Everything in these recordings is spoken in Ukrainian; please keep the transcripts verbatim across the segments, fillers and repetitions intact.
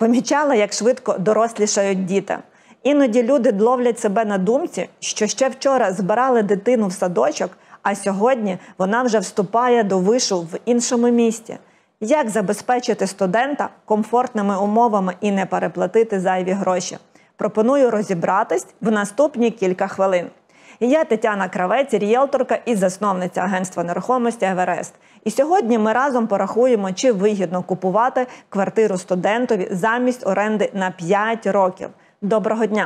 Помічала, як швидко дорослішають діти. Іноді люди ловлять себе на думці, що ще вчора збирали дитину в садочок, а сьогодні вона вже вступає до вишу в іншому місті. Як забезпечити студента комфортними умовами і не переплатити зайві гроші? Пропоную розібратись в наступні кілька хвилин. Я Тетяна Кравець, ріелторка і засновниця агентства нерухомості «Еверест». І сьогодні ми разом порахуємо, чи вигідно купувати квартиру студентові замість оренди на п'ять років. Доброго дня!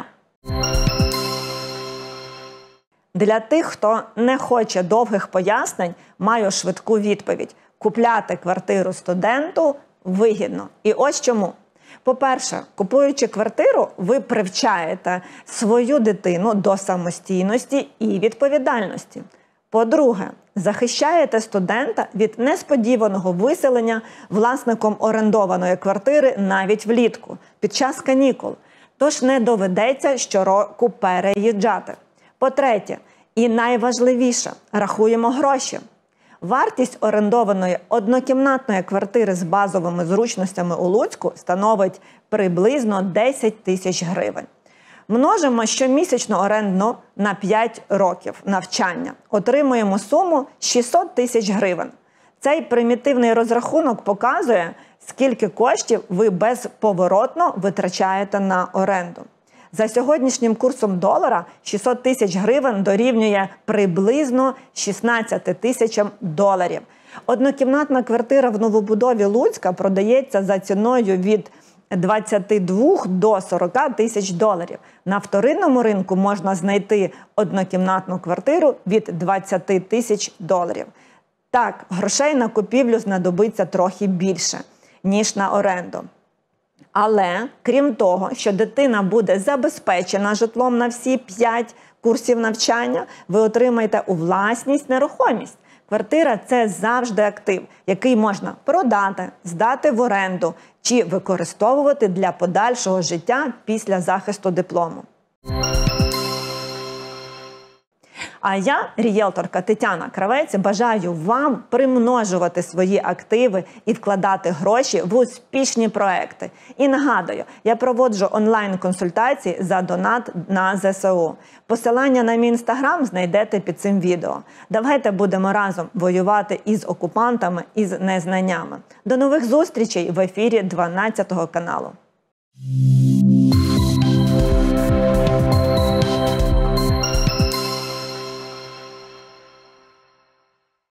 Для тих, хто не хоче довгих пояснень, маю швидку відповідь. Купляти квартиру студенту вигідно. І ось чому. По-перше, купуючи квартиру, ви привчаєте свою дитину до самостійності і відповідальності. По-друге, захищаєте студента від несподіваного виселення власником орендованої квартири навіть влітку, під час канікул. Тож не доведеться щороку переїжджати. По-третє, і найважливіше, рахуємо гроші. Вартість орендованої однокімнатної квартири з базовими зручностями у Луцьку становить приблизно десять тисяч гривень. Множимо щомісячну оренду на п'ять років навчання. Отримуємо суму шістсот тисяч гривень. Цей примітивний розрахунок показує, скільки коштів ви безповоротно витрачаєте на оренду. За сьогоднішнім курсом долара шістсот тисяч гривень дорівнює приблизно шістнадцяти тисячам доларів. Однокімнатна квартира в новобудові Луцька продається за ціною від двадцяти двох до сорока тисяч доларів. На вторинному ринку можна знайти однокімнатну квартиру від двадцяти тисяч доларів. Так, грошей на купівлю знадобиться трохи більше, ніж на оренду. Але, крім того, що дитина буде забезпечена житлом на всі п'ять курсів навчання, ви отримаєте у власність нерухомість. Квартира – це завжди актив, який можна продати, здати в оренду чи використовувати для подальшого життя після захисту диплому. А я, ріелторка Тетяна Кравець, бажаю вам примножувати свої активи і вкладати гроші в успішні проекти. І нагадую, я проводжу онлайн-консультації за донат на зе се у. Посилання на мій інстаграм знайдете під цим відео. Давайте будемо разом воювати із окупантами і з незнаннями. До нових зустрічей в ефірі дванадцятого каналу.